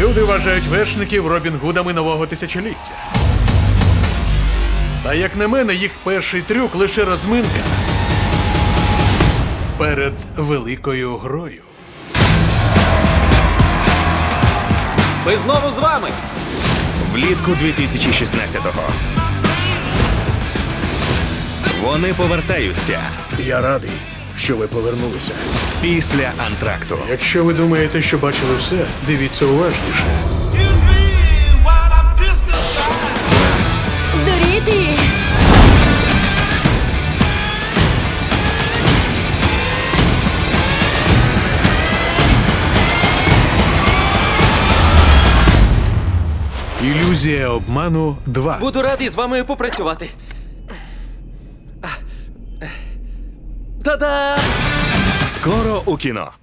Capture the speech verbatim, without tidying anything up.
Люди вважають вершників Робін Гудами нового тисячоліття. Та як на мене, їх перший трюк лише розминка перед великою грою. Ми знову з вами! Влітку дві тисячі шістнадцятого. Вони повертаються Я радий, що ви повернулися. після антракту. Якщо ви думаєте, що бачили все, дивіться уважніше. Здуріти! Ілюзія обману два. Буду радий з вами попрацювати. Та-да! Скоро у кіно.